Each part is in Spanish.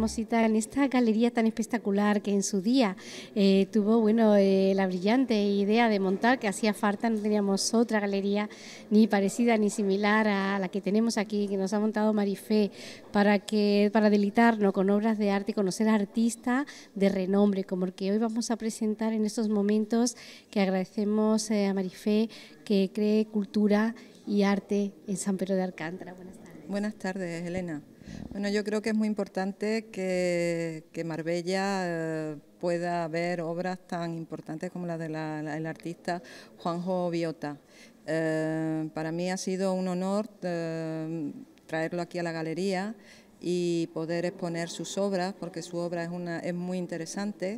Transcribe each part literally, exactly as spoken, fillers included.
damos cita en esta galería tan espectacular que en su día eh, tuvo bueno, eh, la brillante idea de montar, que hacía falta, no teníamos otra galería ni parecida ni similar a la que tenemos aquí, que nos ha montado Marifé, para, que, para deleitarnos con obras de arte y conocer a artistas de renombre, como el que hoy vamos a presentar en estos momentos, que agradecemos eh, a Marifé que cree cultura y arte en San Pedro de Alcántara. Buenas tardes. Buenas tardes, Elena. Bueno, yo creo que es muy importante que, que Marbella eh, pueda ver obras tan importantes como la del de artista Juanjo Biota. Eh, para mí ha sido un honor eh, traerlo aquí a la galería y poder exponer sus obras, porque su obra es, una, es muy interesante.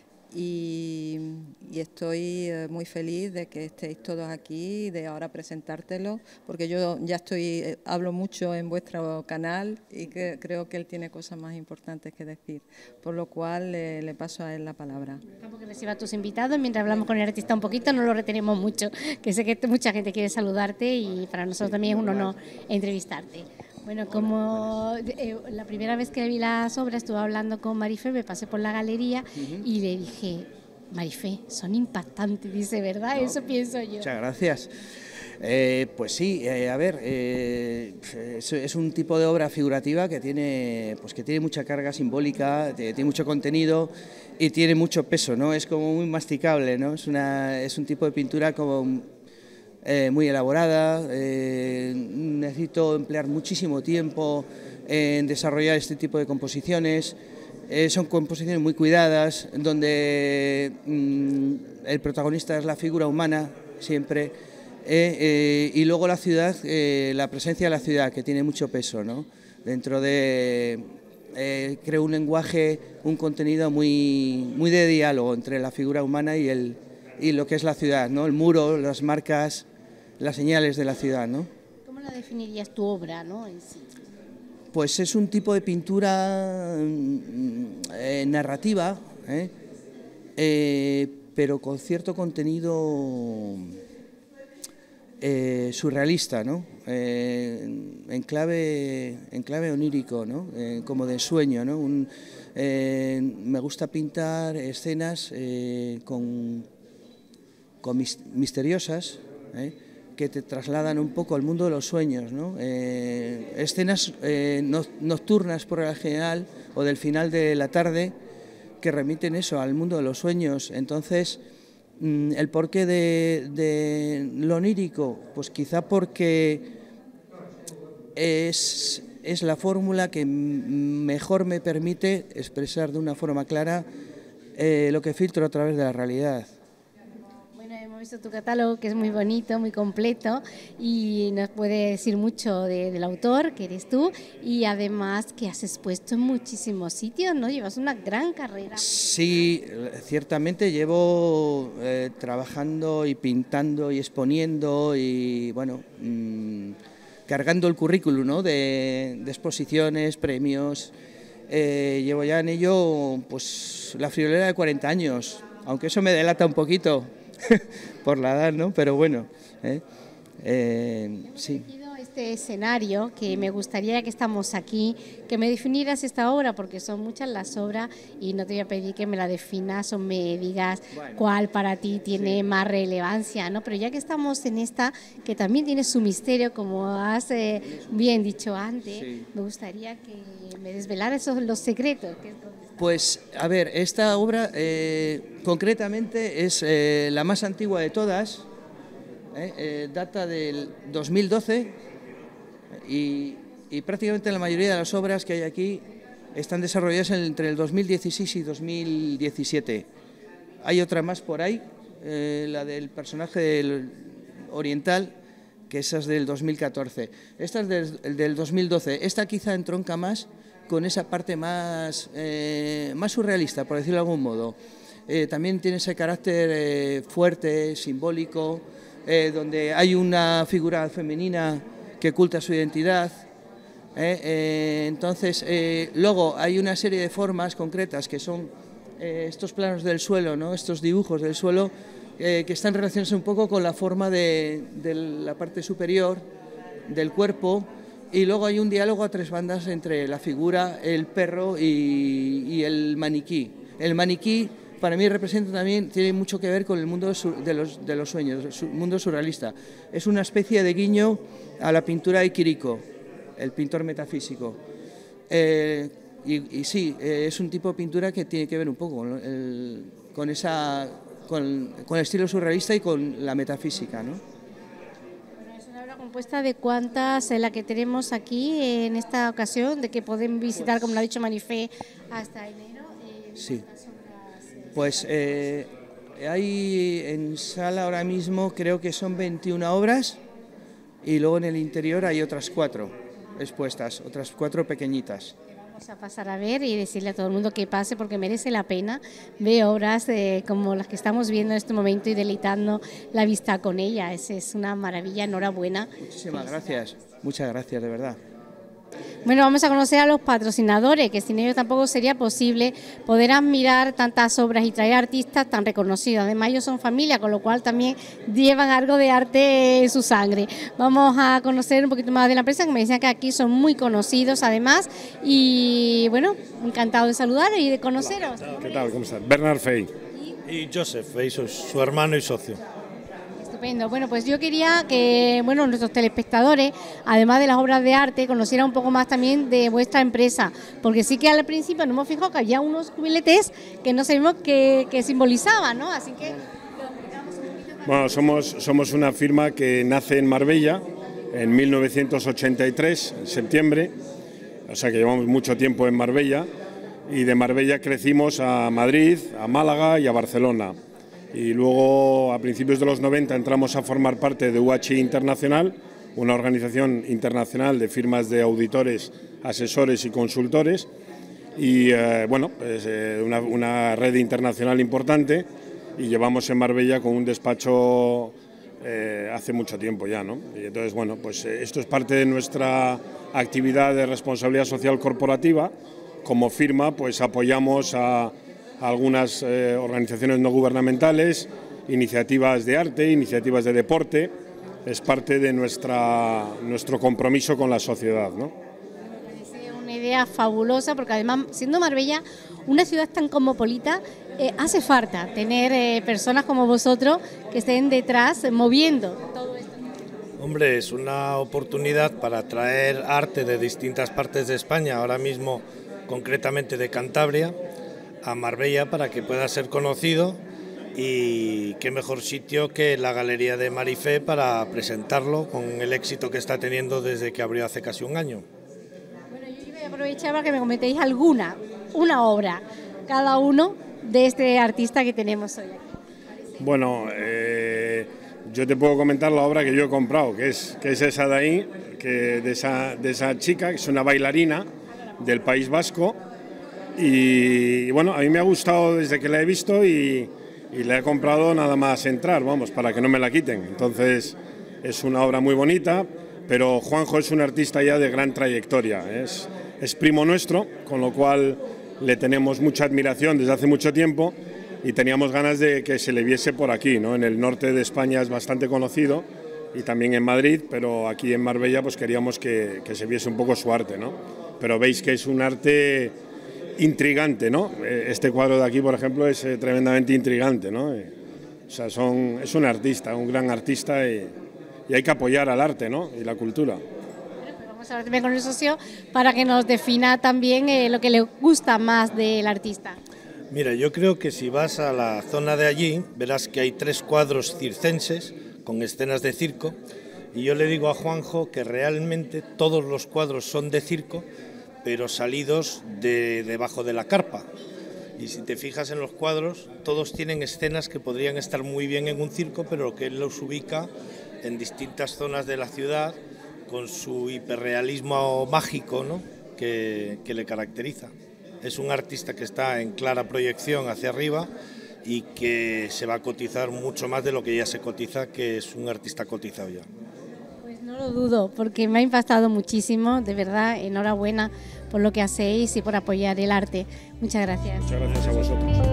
Y, y estoy eh, muy feliz de que estéis todos aquí y de ahora presentártelo, porque yo ya estoy, eh, hablo mucho en vuestro canal y que creo que él tiene cosas más importantes que decir, por lo cual eh, le paso a él la palabra. Dejamos que reciba a tus invitados, mientras hablamos con el artista un poquito, no lo retenemos mucho, que sé que mucha gente quiere saludarte y para nosotros también es un honor entrevistarte. Bueno, como eh, la primera vez que vi las obras estuve hablando con Marifé, me pasé por la galería uh-huh. y le dije, Marifé, son impactantes, dice, ¿verdad? No, eso pienso yo. Muchas gracias. Eh, pues sí, eh, a ver, eh, es, es un tipo de obra figurativa que tiene, pues que tiene mucha carga simbólica, tiene mucho contenido y tiene mucho peso, ¿no? Es como muy masticable, ¿no? Es, una, es un tipo de pintura como... Eh, muy elaborada, eh, necesito emplear muchísimo tiempo en desarrollar este tipo de composiciones, eh, son composiciones muy cuidadas, donde mm, el protagonista es la figura humana siempre, eh, eh, y luego la ciudad, eh, la presencia de la ciudad, que tiene mucho peso, ¿no? Dentro de... Eh, creo un lenguaje, un contenido muy, muy de diálogo entre la figura humana y, el, y lo que es la ciudad, ¿no? El muro, las marcas, las señales de la ciudad, ¿no? ¿Cómo la definirías tu obra, ¿no? en sí? Pues es un tipo de pintura eh, narrativa, ¿eh? Eh, pero con cierto contenido eh, surrealista, ¿no? Eh, en, clave, en clave onírico, ¿no? Eh, como de sueño, ¿no? Un, eh, me gusta pintar escenas eh, con, con mis, misteriosas, ¿eh? que te trasladan un poco al mundo de los sueños, ¿no? Eh, escenas eh, nocturnas por el general o del final de la tarde que remiten eso al mundo de los sueños. Entonces, mm, el porqué de, de lo onírico, pues quizá porque es, es la fórmula que mejor me permite expresar de una forma clara eh, lo que filtro a través de la realidad. Hemos visto tu catálogo, que es muy bonito, muy completo y nos puede decir mucho de, del autor, que eres tú, y además que has expuesto en muchísimos sitios, ¿no? Llevas una gran carrera. Sí, ciertamente llevo eh, trabajando y pintando y exponiendo y, bueno, mmm, cargando el currículum, ¿no? de, de exposiciones, premios. Eh, llevo ya en ello, pues, la friolera de cuarenta años, aunque eso me delata un poquito. Por la edad, ¿no? Pero bueno, eh, eh, sí. Este escenario, que me gustaría que estamos aquí, que me definieras esta obra, porque son muchas las obras y no te voy a pedir que me la definas o me digas bueno, cuál para ti tiene sí. más relevancia, ¿no? Pero ya que estamos en esta, que también tiene su misterio, como has eh, bien dicho antes, sí. me gustaría que me desvelaras esos, los secretos. Que es Pues, a ver, esta obra eh, concretamente es eh, la más antigua de todas, eh, eh, data del dos mil doce y, y prácticamente la mayoría de las obras que hay aquí están desarrolladas entre el dos mil dieciséis y dos mil diecisiete. Hay otra más por ahí, eh, la del personaje del oriental, que esa es del dos mil catorce. Esta es del, del dos mil doce, esta quizá entronca más con esa parte más, eh, más surrealista, por decirlo de algún modo. Eh, también tiene ese carácter eh, fuerte, simbólico, eh, donde hay una figura femenina que oculta su identidad. Eh, eh, entonces, eh, luego hay una serie de formas concretas que son eh, estos planos del suelo, ¿no? Estos dibujos del suelo eh, que están relacionados un poco con la forma de, de la parte superior del cuerpo, y luego hay un diálogo a tres bandas entre la figura, el perro y, y el maniquí. El maniquí para mí representa también, tiene mucho que ver con el mundo de los, de los sueños, el mundo surrealista. Es una especie de guiño a la pintura de Quirico, el pintor metafísico. Eh, y, y sí, eh, es un tipo de pintura que tiene que ver un poco con, el, con, esa, con, con el estilo surrealista y con la metafísica, ¿no? Bueno, es una obra compuesta de cuántas, en la que tenemos aquí en esta ocasión, de que pueden visitar, como lo ha dicho Marifé, hasta enero. Eh, sí. Pues eh, hay en sala ahora mismo, creo que son veintiuna obras, y luego en el interior hay otras cuatro expuestas, otras cuatro pequeñitas. Vamos a pasar a ver y decirle a todo el mundo que pase, porque merece la pena ver obras eh, como las que estamos viendo en este momento y deleitando la vista con ella. Es, es una maravilla, enhorabuena. Muchísimas gracias, muchas gracias, de verdad. Bueno, vamos a conocer a los patrocinadores, que sin ellos tampoco sería posible poder admirar tantas obras y traer artistas tan reconocidos. Además, ellos son familia, con lo cual también llevan algo de arte en su sangre. Vamos a conocer un poquito más de la empresa, que me decían que aquí son muy conocidos además, y bueno, encantado de saludaros y de conoceros. ¿Qué tal? ¿Cómo estás? Bernard Fey. Y Joseph Fey, su, su hermano y socio. Estupendo. Bueno, pues yo quería que bueno, nuestros telespectadores, además de las obras de arte, conocieran un poco más también de vuestra empresa, porque sí que al principio nos hemos fijado que había unos cubiletes que no sabemos qué, qué simbolizaban, ¿no? Así que lo explicamos un poquito. Bueno, somos, somos una firma que nace en Marbella en mil novecientos ochenta y tres, en septiembre, o sea que llevamos mucho tiempo en Marbella, y de Marbella crecimos a Madrid, a Málaga y a Barcelona. Y luego, a principios de los noventa, entramos a formar parte de U H I Internacional, una organización internacional de firmas de auditores, asesores y consultores, y eh, bueno, pues, eh, una, una red internacional importante, y llevamos en Marbella con un despacho eh, hace mucho tiempo ya, ¿no? Y entonces, bueno, pues eh, esto es parte de nuestra actividad de responsabilidad social corporativa. Como firma, pues apoyamos a algunas eh, organizaciones no gubernamentales, iniciativas de arte, iniciativas de deporte. Es parte de nuestra, nuestro compromiso con la sociedad, ¿no? Me parece una idea fabulosa, porque además, siendo Marbella una ciudad tan cosmopolita, eh, hace falta tener eh, personas como vosotros que estén detrás moviendo todo esto. Hombre, es una oportunidad para traer arte de distintas partes de España, ahora mismo concretamente de Cantabria, a Marbella, para que pueda ser conocido, y qué mejor sitio que la Galería de Marifé para presentarlo con el éxito que está teniendo desde que abrió hace casi un año. Bueno, yo voy a aprovechar para que me comentéis alguna, una obra, cada uno de este artista que tenemos hoy aquí. Bueno, eh, yo te puedo comentar la obra que yo he comprado, que es, que es esa de ahí, que de, esa, de esa chica, que es una bailarina del País Vasco. Y bueno, a mí me ha gustado desde que la he visto y, y la he comprado nada más entrar, vamos, para que no me la quiten. Entonces es una obra muy bonita, pero Juanjo es un artista ya de gran trayectoria, es, es primo nuestro, con lo cual le tenemos mucha admiración desde hace mucho tiempo y teníamos ganas de que se le viese por aquí, ¿no? En el norte de España es bastante conocido y también en Madrid, pero aquí en Marbella pues queríamos que, que se viese un poco su arte, ¿no? Pero veis que es un arte intrigante, ¿no? Este cuadro de aquí, por ejemplo, es eh, tremendamente intrigante, ¿no? Eh, o sea, son, es un artista, un gran artista, y, y hay que apoyar al arte, ¿no? Y la cultura. Bueno, pues vamos a hablar también con el socio para que nos defina también eh, lo que le gusta más del artista. Mira, yo creo que si vas a la zona de allí, verás que hay tres cuadros circenses con escenas de circo, y yo le digo a Juanjo que realmente todos los cuadros son de circo, pero salidos de debajo de la carpa. Y si te fijas en los cuadros, todos tienen escenas que podrían estar muy bien en un circo, pero que él los ubica en distintas zonas de la ciudad con su hiperrealismo mágico, ¿no? que, que le caracteriza. Es un artista que está en clara proyección hacia arriba y que se va a cotizar mucho más de lo que ya se cotiza, que es un artista cotizado ya. No lo dudo, porque me ha impactado muchísimo, de verdad, enhorabuena por lo que hacéis y por apoyar el arte. Muchas gracias. Muchas gracias a vosotros.